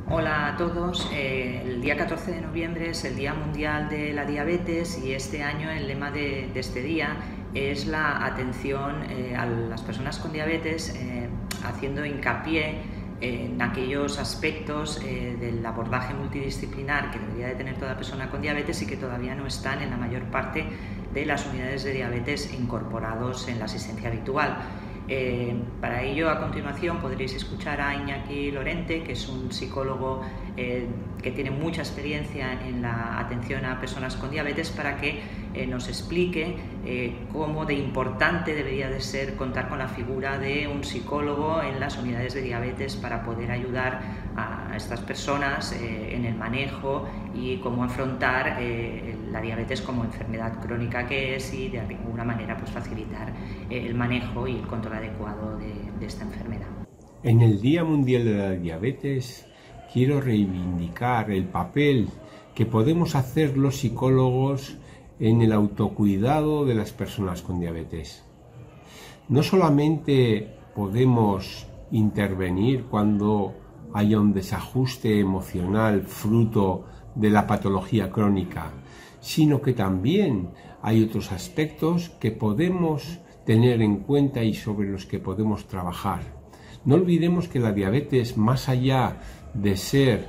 Hola a todos. El día 14 de noviembre es el Día Mundial de la Diabetes y este año el lema de este día es la atención a las personas con diabetes, haciendo hincapié en aquellos aspectos del abordaje multidisciplinar que debería de tener toda persona con diabetes y que todavía no están en la mayor parte de las unidades de diabetes incorporados en la asistencia habitual. Para ello, a continuación, podréis escuchar a Iñaki Lorente, que es un psicólogo que tiene mucha experiencia en la atención a personas con diabetes, para que nos explique cómo de importante debería de ser contar con la figura de un psicólogo en las unidades de diabetes para poder ayudar a estas personas en el manejo y cómo afrontar la diabetes como enfermedad crónica que es, y de alguna manera pues facilitar el manejo y el control adecuado de esta enfermedad. En el Día Mundial de la Diabetes quiero reivindicar el papel que podemos hacer los psicólogos en el autocuidado de las personas con diabetes. No solamente podemos intervenir cuando haya un desajuste emocional fruto de la patología crónica, sino que también hay otros aspectos que podemos tener en cuenta y sobre los que podemos trabajar. No olvidemos que la diabetes, más allá de ser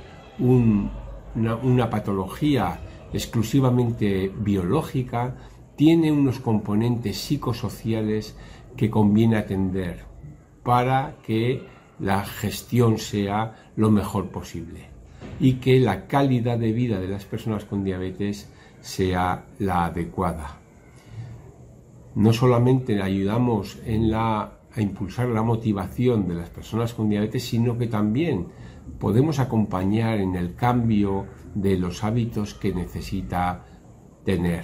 una patología exclusivamente biológica, tiene unos componentes psicosociales que conviene atender para que la gestión sea lo mejor posible y que la calidad de vida de las personas con diabetes sea la adecuada. No solamente ayudamos a impulsar la motivación de las personas con diabetes, sino que también podemos acompañar en el cambio de los hábitos que necesita tener.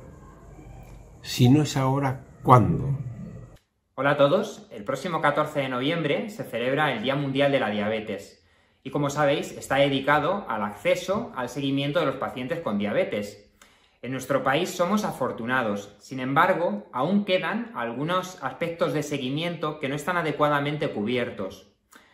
Si no es ahora, ¿cuándo? Hola a todos. El próximo 14 de noviembre se celebra el Día Mundial de la Diabetes y, como sabéis, está dedicado al acceso al seguimiento de los pacientes con diabetes. En nuestro país somos afortunados, sin embargo, aún quedan algunos aspectos de seguimiento que no están adecuadamente cubiertos.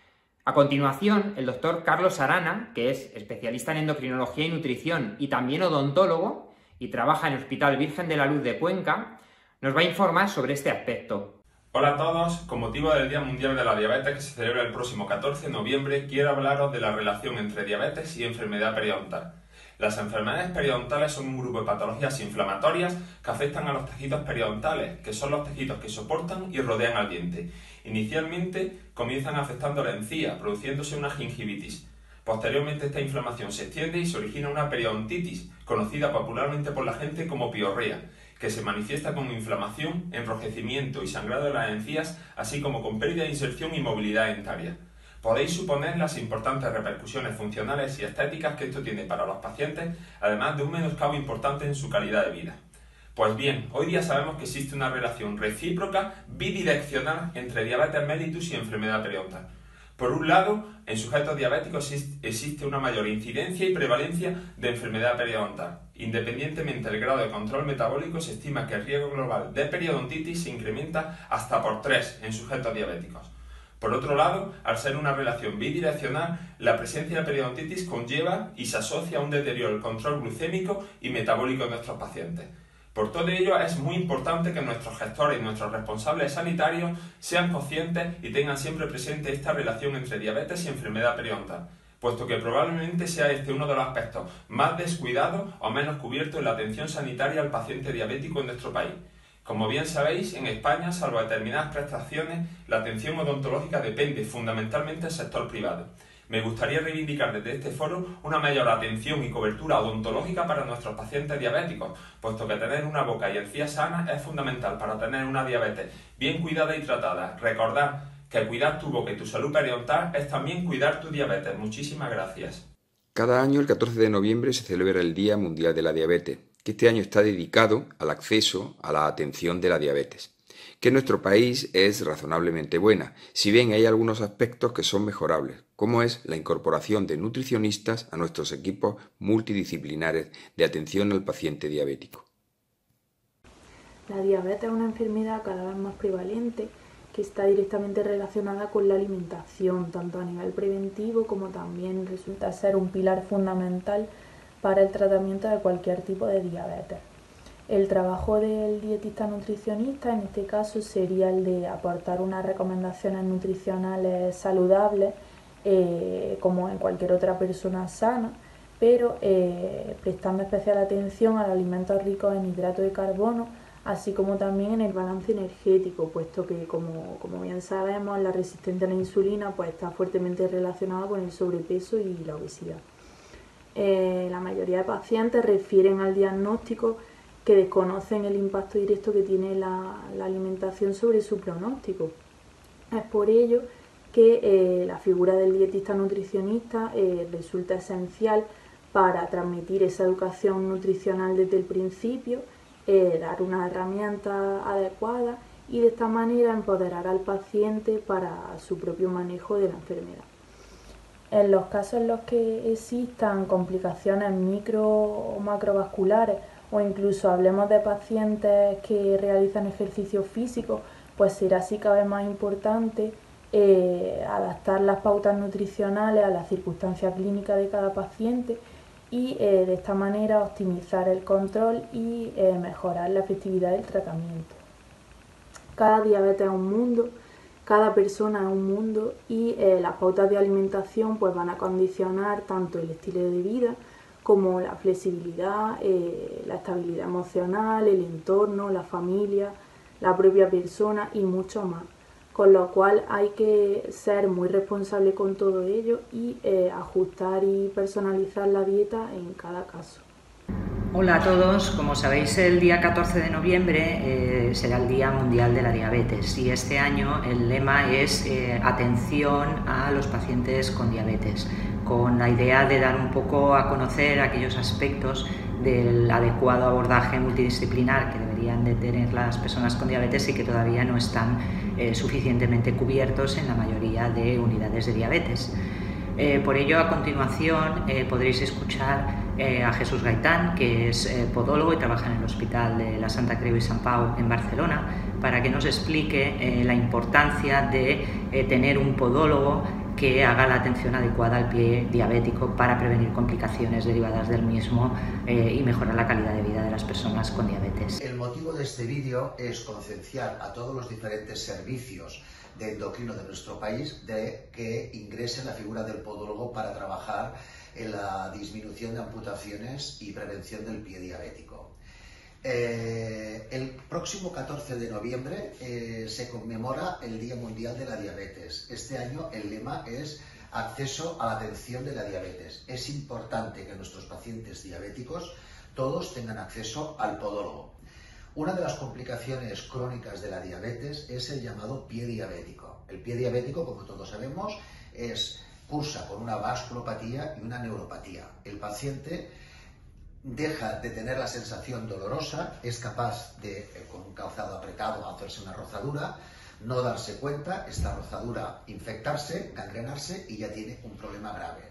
A continuación, el doctor Carlos Arana, que es especialista en endocrinología y nutrición y también odontólogo, y trabaja en el Hospital Virgen de la Luz de Cuenca, nos va a informar sobre este aspecto. Hola a todos, con motivo del Día Mundial de la Diabetes que se celebra el próximo 14 de noviembre, quiero hablaros de la relación entre diabetes y enfermedad periodontal. Las enfermedades periodontales son un grupo de patologías inflamatorias que afectan a los tejidos periodontales, que son los tejidos que soportan y rodean al diente. Inicialmente comienzan afectando la encía, produciéndose una gingivitis. Posteriormente esta inflamación se extiende y se origina una periodontitis, conocida popularmente por la gente como piorrea, que se manifiesta con inflamación, enrojecimiento y sangrado de las encías, así como con pérdida de inserción y movilidad dentaria. Podéis suponer las importantes repercusiones funcionales y estéticas que esto tiene para los pacientes, además de un menoscabo importante en su calidad de vida. Pues bien, hoy día sabemos que existe una relación recíproca bidireccional entre diabetes mellitus y enfermedad periodontal. Por un lado, en sujetos diabéticos existe una mayor incidencia y prevalencia de enfermedad periodontal. Independientemente del grado de control metabólico, se estima que el riesgo global de periodontitis se incrementa hasta por 3 en sujetos diabéticos. Por otro lado, al ser una relación bidireccional, la presencia de periodontitis conlleva y se asocia a un deterioro del control glucémico y metabólico de nuestros pacientes. Por todo ello, es muy importante que nuestros gestores y nuestros responsables sanitarios sean conscientes y tengan siempre presente esta relación entre diabetes y enfermedad periodontal, puesto que probablemente sea este uno de los aspectos más descuidados o menos cubiertos en la atención sanitaria al paciente diabético en nuestro país. Como bien sabéis, en España, salvo determinadas prestaciones, la atención odontológica depende fundamentalmente del sector privado. Me gustaría reivindicar desde este foro una mayor atención y cobertura odontológica para nuestros pacientes diabéticos, puesto que tener una boca y encías sanas es fundamental para tener una diabetes bien cuidada y tratada. Recordad que cuidar tu boca y tu salud periodontal es también cuidar tu diabetes. Muchísimas gracias. Cada año, el 14 de noviembre, se celebra el Día Mundial de la Diabetes, que este año está dedicado al acceso a la atención de la diabetes, que en nuestro país es razonablemente buena, si bien hay algunos aspectos que son mejorables, como es la incorporación de nutricionistas a nuestros equipos multidisciplinares de atención al paciente diabético. La diabetes es una enfermedad cada vez más prevalente que está directamente relacionada con la alimentación, tanto a nivel preventivo como también resulta ser un pilar fundamental para el tratamiento de cualquier tipo de diabetes. El trabajo del dietista nutricionista en este caso sería el de aportar unas recomendaciones nutricionales saludables como en cualquier otra persona sana, pero prestando especial atención a los alimentos ricos en hidratos de carbono, así como también en el balance energético, puesto que como bien sabemos la resistencia a la insulina pues está fuertemente relacionada con el sobrepeso y la obesidad. La mayoría de pacientes refieren al diagnóstico que desconocen el impacto directo que tiene la alimentación sobre su pronóstico. Es por ello que la figura del dietista nutricionista resulta esencial para transmitir esa educación nutricional desde el principio, dar una herramienta adecuada y de esta manera empoderar al paciente para su propio manejo de la enfermedad. En los casos en los que existan complicaciones micro o macrovasculares o incluso hablemos de pacientes que realizan ejercicio físico, pues será así cada vez más importante adaptar las pautas nutricionales a las circunstancias clínicas de cada paciente y de esta manera optimizar el control y mejorar la efectividad del tratamiento. Cada diabetes es un mundo, cada persona es un mundo y las pautas de alimentación pues van a condicionar tanto el estilo de vida como la flexibilidad, la estabilidad emocional, el entorno, la familia, la propia persona y mucho más. Con lo cual hay que ser muy responsable con todo ello y ajustar y personalizar la dieta en cada caso. Hola a todos, como sabéis el día 14 de noviembre será el Día Mundial de la Diabetes y este año el lema es atención a los pacientes con diabetes, con la idea de dar un poco a conocer aquellos aspectos del adecuado abordaje multidisciplinar que deberían de tener las personas con diabetes y que todavía no están suficientemente cubiertos en la mayoría de unidades de diabetes. Por ello, a continuación podréis escuchar a Jesús Gaitán, que es podólogo y trabaja en el Hospital de la Santa Creu i Sant Pau en Barcelona, para que nos explique la importancia de tener un podólogo que haga la atención adecuada al pie diabético para prevenir complicaciones derivadas del mismo y mejorar la calidad de vida de las personas con diabetes. El motivo de este vídeo es concienciar a todos los diferentes servicios de endocrino de nuestro país de que ingresen la figura del podólogo para trabajar en la disminución de amputaciones y prevención del pie diabético. El próximo 14 de noviembre se conmemora el Día Mundial de la Diabetes. Este año el lema es acceso a la atención de la diabetes. Es importante que nuestros pacientes diabéticos todos tengan acceso al podólogo. Una de las complicaciones crónicas de la diabetes es el llamado pie diabético. El pie diabético, como todos sabemos, cursa con una vasculopatía y una neuropatía. El paciente deja de tener la sensación dolorosa, es capaz de, con un calzado apretado, hacerse una rozadura, no darse cuenta, esta rozadura infectarse, gangrenarse y ya tiene un problema grave.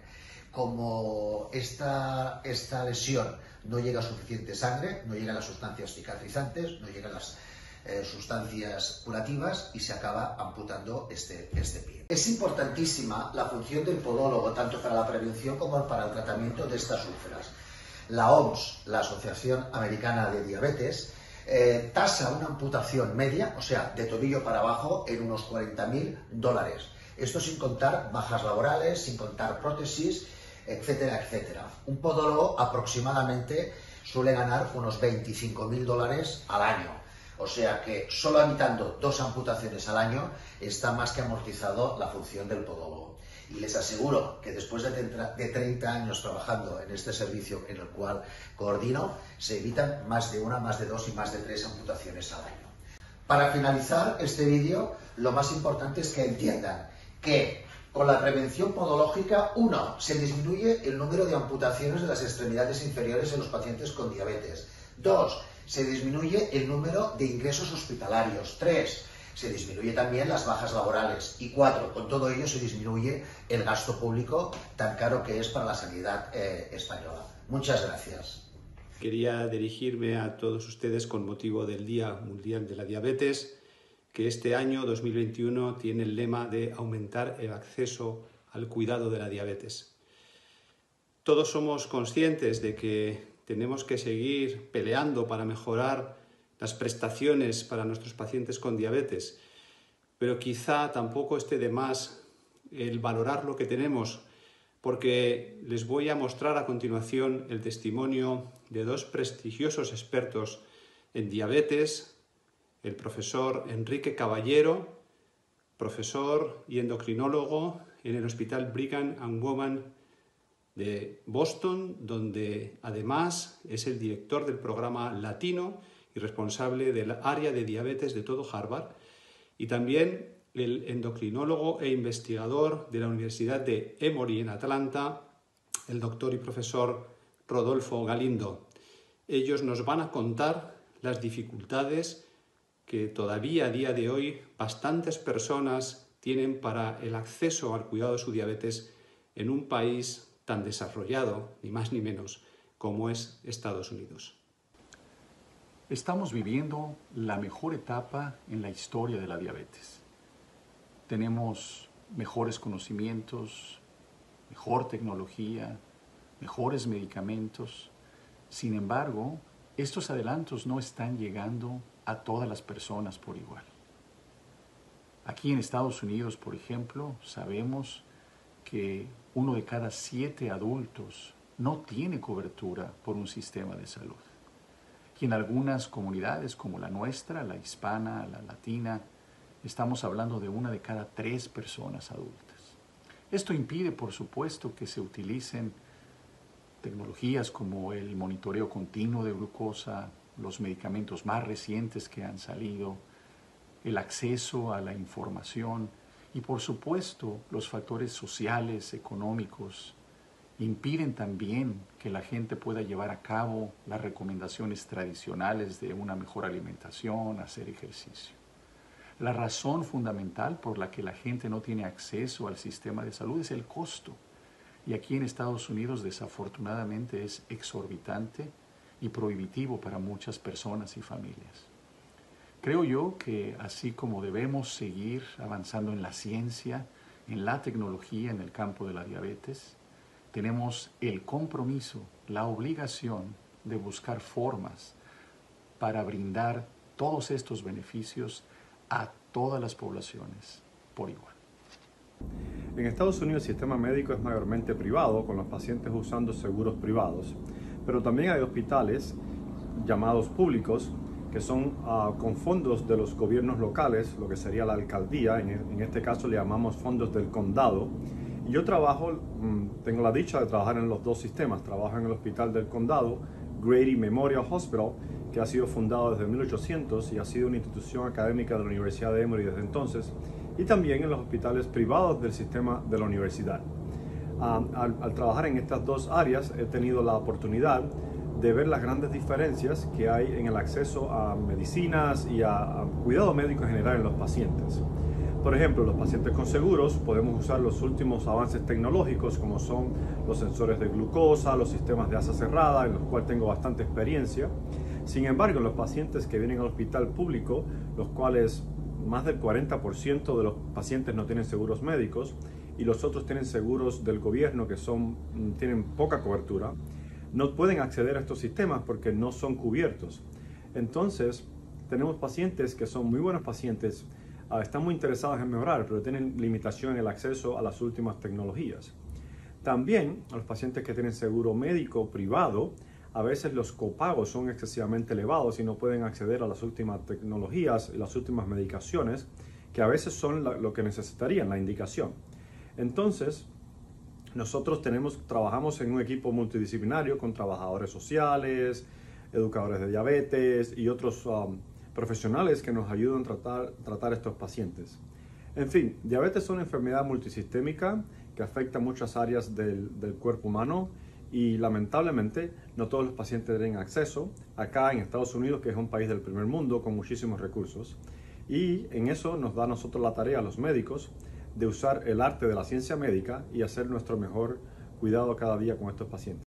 Como esta lesión no llega suficiente sangre, no llegan las sustancias cicatrizantes, no llegan las sustancias curativas y se acaba amputando este pie. Es importantísima la función del podólogo tanto para la prevención como para el tratamiento de estas úlceras. La OMS, la Asociación Americana de Diabetes, tasa una amputación media, o sea, de tobillo para abajo, en unos $40.000. Esto sin contar bajas laborales, sin contar prótesis, etcétera, etcétera. Un podólogo aproximadamente suele ganar unos $25.000 al año. O sea que solo evitando 2 amputaciones al año está más que amortizado la función del podólogo. Y les aseguro que después de 30 años trabajando en este servicio en el cual coordino, se evitan más de 1, más de 2 y más de 3 amputaciones al año. Para finalizar este vídeo, lo más importante es que entiendan que con la prevención podológica, 1, se disminuye el número de amputaciones de las extremidades inferiores en los pacientes con diabetes. 2, se disminuye el número de ingresos hospitalarios. 3, se disminuye también las bajas laborales. Y 4, con todo ello se disminuye el gasto público tan caro que es para la sanidad española. Muchas gracias. Quería dirigirme a todos ustedes con motivo del Día Mundial de la Diabetes, que este año 2021 tiene el lema de aumentar el acceso al cuidado de la diabetes. Todos somos conscientes de que tenemos que seguir peleando para mejorar las prestaciones para nuestros pacientes con diabetes, pero quizá tampoco esté de más el valorar lo que tenemos, porque les voy a mostrar a continuación el testimonio de dos prestigiosos expertos en diabetes, el profesor Enrique Caballero, profesor y endocrinólogo en el Hospital Brigham and Women's de Boston, donde además es el director del programa latino y responsable del área de diabetes de todo Harvard, y también el endocrinólogo e investigador de la Universidad de Emory en Atlanta, el doctor y profesor Rodolfo Galindo. Ellos nos van a contar las dificultades que todavía a día de hoy bastantes personas tienen para el acceso al cuidado de su diabetes en un país tan desarrollado, ni más ni menos, como es Estados Unidos. Estamos viviendo la mejor etapa en la historia de la diabetes. Tenemos mejores conocimientos, mejor tecnología, mejores medicamentos. Sin embargo, estos adelantos no están llegando a todas las personas por igual. Aquí en Estados Unidos, por ejemplo, sabemos que 1 de cada 7 adultos no tiene cobertura por un sistema de salud. Y en algunas comunidades como la nuestra, la hispana, la latina, estamos hablando de 1 de cada 3 personas adultas. Esto impide, por supuesto, que se utilicen tecnologías como el monitoreo continuo de glucosa, los medicamentos más recientes que han salido, el acceso a la información y, por supuesto, los factores sociales, económicos, impiden también que la gente pueda llevar a cabo las recomendaciones tradicionales de una mejor alimentación, hacer ejercicio. La razón fundamental por la que la gente no tiene acceso al sistema de salud es el costo. Y aquí en Estados Unidos, desafortunadamente, es exorbitante y prohibitivo para muchas personas y familias. Creo yo que así como debemos seguir avanzando en la ciencia, en la tecnología, en el campo de la diabetes, tenemos el compromiso, la obligación de buscar formas para brindar todos estos beneficios a todas las poblaciones por igual. En Estados Unidos el sistema médico es mayormente privado, con los pacientes usando seguros privados, pero también hay hospitales llamados públicos que son con fondos de los gobiernos locales, lo que sería la alcaldía, en este caso le llamamos fondos del condado. Y yo tengo la dicha de trabajar en los dos sistemas. Trabajo en el hospital del condado, Grady Memorial Hospital, que ha sido fundado desde 1800 y ha sido una institución académica de la Universidad de Emory desde entonces, y también en los hospitales privados del sistema de la universidad. Al trabajar en estas dos áreas he tenido la oportunidad de ver las grandes diferencias que hay en el acceso a medicinas y a cuidado médico en general en los pacientes. Por ejemplo, los pacientes con seguros podemos usar los últimos avances tecnológicos como son los sensores de glucosa, los sistemas de asa cerrada, en los cuales tengo bastante experiencia. Sin embargo, los pacientes que vienen al hospital público, los cuales más del 40% de los pacientes no tienen seguros médicos y los otros tienen seguros del gobierno que tienen poca cobertura, no pueden acceder a estos sistemas porque no son cubiertos. Entonces, tenemos pacientes que son muy buenos pacientes, están muy interesados en mejorar, pero tienen limitación en el acceso a las últimas tecnologías. También a los pacientes que tienen seguro médico privado, a veces los copagos son excesivamente elevados y no pueden acceder a las últimas tecnologías y las últimas medicaciones, que a veces son lo que necesitarían, la indicación. Entonces, nosotros trabajamos en un equipo multidisciplinario con trabajadores sociales, educadores de diabetes y otros profesionales que nos ayudan a tratar estos pacientes. En fin, diabetes es una enfermedad multisistémica que afecta muchas áreas del cuerpo humano y lamentablemente no todos los pacientes tienen acceso. Acá en Estados Unidos, que es un país del primer mundo con muchísimos recursos, y en eso nos da a nosotros la tarea a los médicos de usar el arte de la ciencia médica y hacer nuestro mejor cuidado cada día con estos pacientes.